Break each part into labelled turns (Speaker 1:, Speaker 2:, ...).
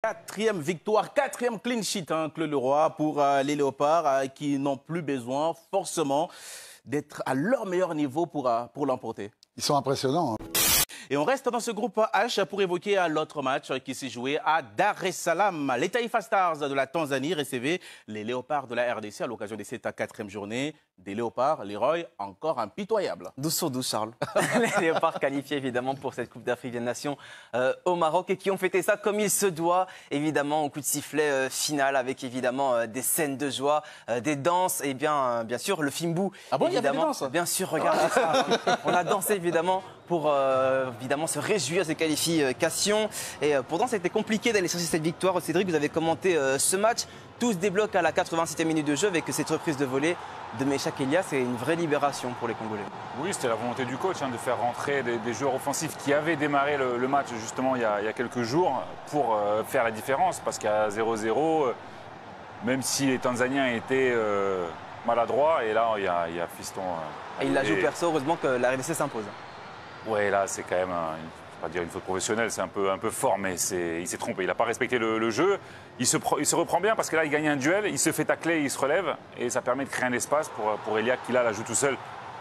Speaker 1: Quatrième victoire, quatrième clean sheet, hein, Claude Leroy, pour les Léopards qui n'ont plus besoin forcément d'être à leur meilleur niveau pour l'emporter.
Speaker 2: Ils sont impressionnants. Hein.
Speaker 1: Et on reste dans ce groupe H pour évoquer l'autre match qui s'est joué à Dar es Salaam. Les Taifa Stars de la Tanzanie recevaient les Léopards de la RDC à l'occasion de cette quatrième journée. Des Léopards, Leroy, encore impitoyable.
Speaker 3: 12 sur 12, Charles. Les Léopards qualifiés évidemment pour cette Coupe d'Afrique des Nations au Maroc et qui ont fêté ça comme il se doit, évidemment au coup de sifflet final avec évidemment des scènes de joie, des danses et bien sûr le Fimbou.
Speaker 1: Ah bon, il y avait des danses?
Speaker 3: Bien sûr, regardez ça. On a dansé évidemment pour évidemment se réjouir de ces qualifications. Et pourtant, c'était compliqué d'aller chercher cette victoire. Cédric, vous avez commenté ce match. Tout se débloque à la 87e minute de jeu avec cette reprise de volée de Meshak Elia. C'est une vraie libération pour les Congolais.
Speaker 4: Oui, c'était la volonté du coach de faire rentrer des joueurs offensifs qui avaient démarré le match justement il y a quelques jours pour faire la différence. Parce qu'à 0-0, même si les Tanzaniens étaient maladroits, et là, il y a Fiston.
Speaker 3: Et il la joue perso, heureusement que la RDC s'impose.
Speaker 4: Oui, là, c'est quand même, je ne vais pas dire une faute professionnelle, c'est un peu fort, mais il s'est trompé. Il n'a pas respecté le jeu. Il se reprend bien parce que là, il gagne un duel, il se fait tacler, il se relève, et ça permet de créer un espace pour Elia qui, là, la joue tout seul.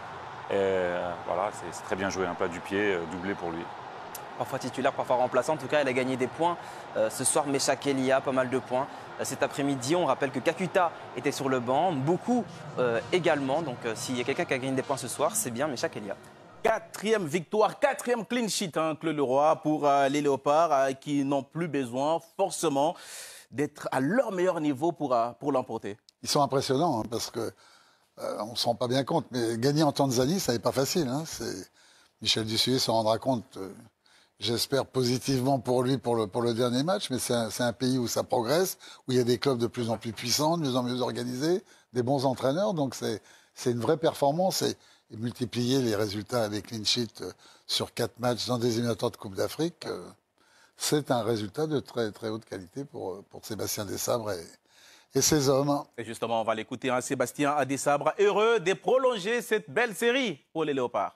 Speaker 4: Et voilà, c'est très bien joué, un plat du pied, doublé pour lui.
Speaker 3: Parfois titulaire, parfois remplaçant. En tout cas, elle a gagné des points. Ce soir, Meshak Elia, pas mal de points. Cet après-midi, on rappelle que Kakuta était sur le banc, beaucoup également. Donc, s'il y a quelqu'un qui a gagné des points ce soir, c'est bien Meshak Elia.
Speaker 1: Quatrième victoire, quatrième clean sheet, hein, Claude Leroy, pour les Léopards qui n'ont plus besoin forcément d'être à leur meilleur niveau pour l'emporter.
Speaker 2: Ils sont impressionnants hein, parce que on ne se rend pas bien compte. Mais gagner en Tanzanie, ça n'est pas facile. Hein. Michel Dussuyer s'en rendra compte, j'espère positivement pour lui pour le dernier match. Mais c'est un pays où ça progresse, où il y a des clubs de plus en plus puissants, de mieux en mieux organisés, des bons entraîneurs. Donc c'est une vraie performance. Et multiplier les résultats avec clean sheet sur 4 matchs dans des éliminatoires de Coupe d'Afrique, c'est un résultat de très très haute qualité pour Sébastien Desabre et ses hommes.
Speaker 1: Et justement, on va l'écouter, hein, Sébastien Desabre, heureux de prolonger cette belle série pour les Léopards.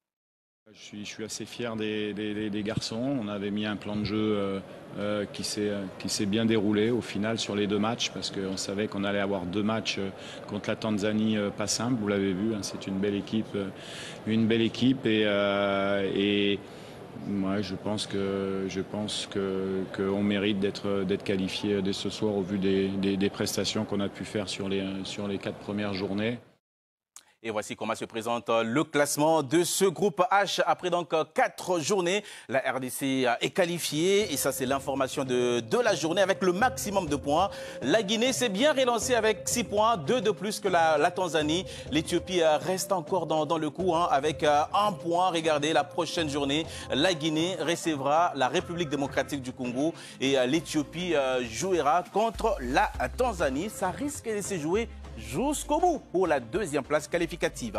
Speaker 5: Je suis assez fier des garçons. On avait mis un plan de jeu qui s'est bien déroulé au final sur les 2 matchs parce qu'on savait qu'on allait avoir 2 matchs contre la Tanzanie pas simple. Vous l'avez vu, hein, c'est une belle équipe et moi je pense qu'on mérite d'être qualifié dès ce soir au vu des prestations qu'on a pu faire sur les 4 premières journées.
Speaker 1: Et voici comment se présente le classement de ce groupe H. Après donc 4 journées, la RDC est qualifiée. Et ça, c'est l'information de la journée avec le maximum de points. La Guinée s'est bien relancée avec 6 points, 2 de plus que la Tanzanie. L'Éthiopie reste encore dans le coup hein, avec 1 point. Regardez, la prochaine journée, la Guinée recevra la République démocratique du Congo. Et l'Éthiopie jouera contre la Tanzanie. Ça risque de se jouer jusqu'au bout pour la 2e place qualificative.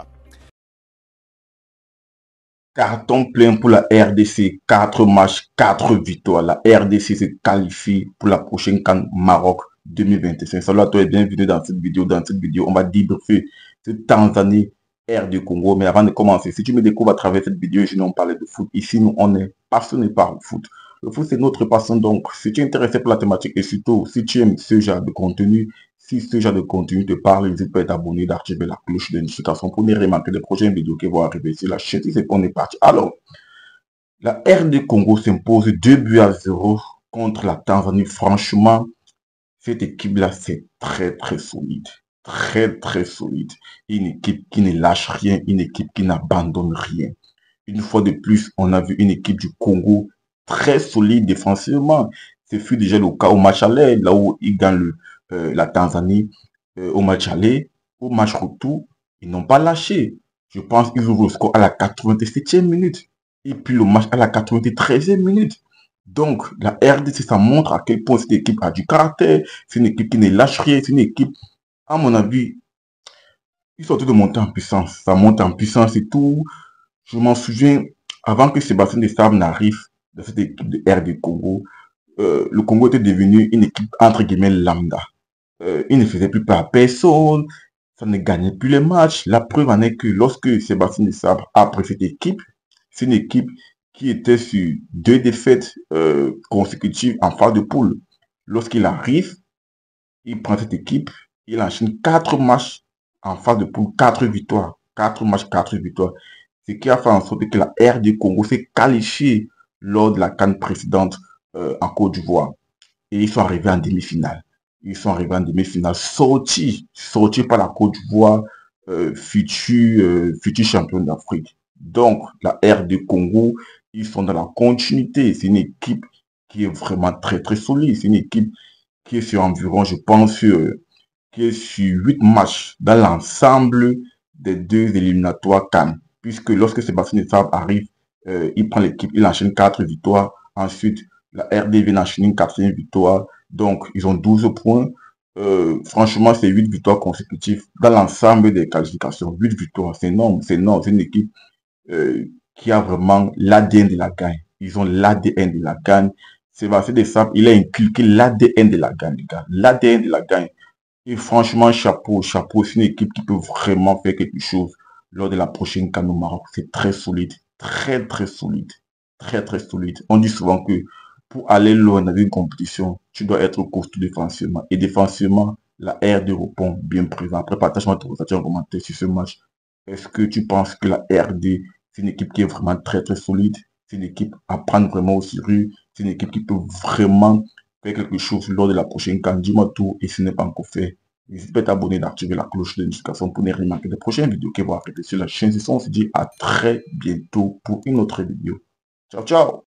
Speaker 6: Carton plein pour la RDC, 4 matchs, 4 victoires. La RDC se qualifie pour la prochaine CAN Maroc 2025. Salut à toi et bienvenue dans cette vidéo. Dans cette vidéo, on va débriefer cette Tanzanie, RD Congo. Mais avant de commencer, si tu me découvres à travers cette vidéo, je n'en parle de foot. Ici, nous, on est passionnés par le foot. Le foot, c'est notre passion. Donc, si tu es intéressé par la thématique et surtout, si tu aimes ce genre de contenu, si ce genre de contenu te parle, n'hésite pas à t'abonner, d'activer la cloche de notification pour ne remarquer les prochaines vidéos qui vont arriver sur la chaîne. C'est qu'on est parti. Alors, la RD Congo s'impose 2-0 contre la Tanzanie. Franchement, cette équipe-là, c'est très très solide. Très très solide. Une équipe qui ne lâche rien, une équipe qui n'abandonne rien. Une fois de plus, on a vu une équipe du Congo très solide défensivement. Ce fut déjà le cas au match aller, là où ils gagnent la Tanzanie au match aller. Au match retour, ils n'ont pas lâché. Je pense qu'ils ouvrent le score à la 87e minute. Et puis le match à la 93e minute. Donc, la RDC, ça montre à quel point cette équipe a du caractère. C'est une équipe qui ne lâche rien. C'est une équipe, à mon avis, ils sont tous de monter en puissance. Ça monte en puissance et tout. Je m'en souviens, avant que Sébastien Desabre n'arrive dans cette équipe de RD Congo, le Congo était devenu une équipe entre guillemets lambda. Il ne faisait plus peur à personne, ça ne gagnait plus les matchs. La preuve en est que lorsque Sébastien Desabre a pris cette équipe, c'est une équipe qui était sur 2 défaites consécutives en phase de poule. Lorsqu'il arrive, il prend cette équipe, il enchaîne 4 matchs en phase de poule, 4 victoires. 4 matchs, 4 victoires. Ce qui a fait en sorte que la RD Congo s'est qualifiée lors de la CAN précédente en Côte d'Ivoire. Et ils sont arrivés en demi-finale. Ils sont arrivés en demi-finale, sortis par la Côte d'Ivoire, futur champion d'Afrique. Donc, la RD Congo, ils sont dans la continuité. C'est une équipe qui est vraiment très, très solide. C'est une équipe qui est sur environ, je pense, qui est sur 8 matchs dans l'ensemble des 2 éliminatoires CAN. Puisque lorsque Sébastien Desabre arrive, il prend l'équipe, il enchaîne 4 victoires. Ensuite, la RD vient enchaîner une 4e victoire. Donc, ils ont 12 points. Franchement, c'est 8 victoires consécutives dans l'ensemble des qualifications. 8 victoires, c'est énorme, c'est énorme. C'est une équipe qui a vraiment l'ADN de la gagne. Ils ont l'ADN de la gagne. Sébastien Desabre, il a inculqué l'ADN de la gagne, les gars. L'ADN de la gagne. Et franchement, chapeau, chapeau. C'est une équipe qui peut vraiment faire quelque chose lors de la prochaine CAN au Maroc. C'est très solide. Très, très solide. Très, très solide. On dit souvent que pour aller loin dans une compétition, tu dois être costaud défensivement. Et défensivement, la RD répond bien présent. Après, partage-moi ton ressenti en commentaire sur ce match. Est-ce que tu penses que la RD, c'est une équipe qui est vraiment très, très solide? C'est une équipe à prendre vraiment au sérieux? C'est une équipe qui peut vraiment faire quelque chose lors de la prochaine CAN? Dis-moi tout, et si ce n'est pas encore fait, n'hésite pas à t'abonner, d'activer la cloche de notification pour ne rien manquer des prochaines vidéos qui vont arriver sur la chaîne. On se dit à très bientôt pour une autre vidéo. Ciao, ciao!